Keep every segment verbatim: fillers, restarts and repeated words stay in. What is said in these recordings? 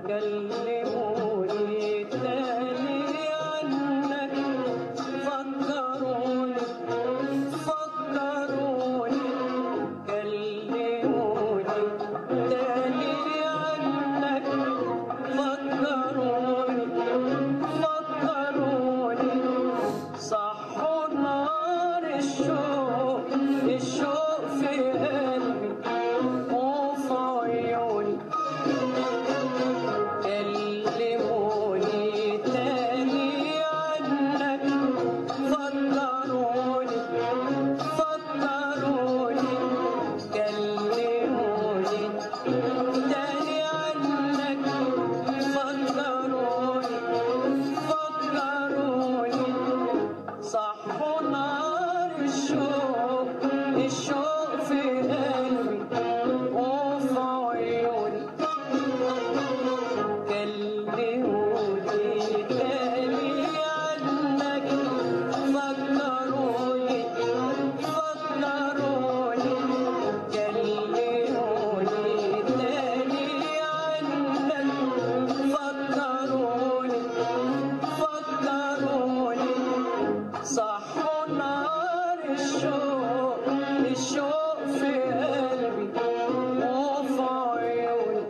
كلموني تاني عنك، فكروني فكروني كلموني تاني عنك، فكروني فكروني صحوا نار الشوق الشوق في قلبي وفي عيوني. كلموني تاني عنك، فكروني فكروني كلموني تاني عنك، فكروني فكروني صحوا نار الشوق الشوق في قلبي وفي عيوني. كلموني تاني عنك، فكروني فكروني كلموني تاني عنك، فكروني فكروني صحوا نار الشوق الشوق في قلبي وفي عيوني.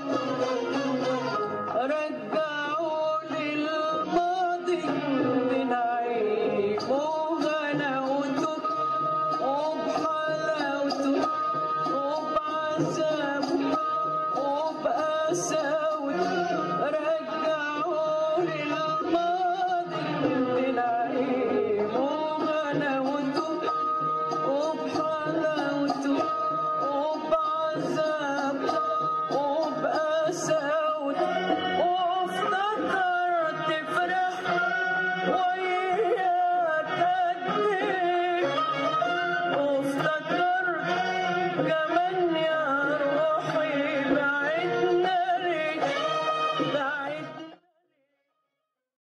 رجعوني الماضي بنعيم وغناوته وبحلاوته وبعذابه وبقساوته. رجعوني الماضي بنعيم وغناوته وبحلاوته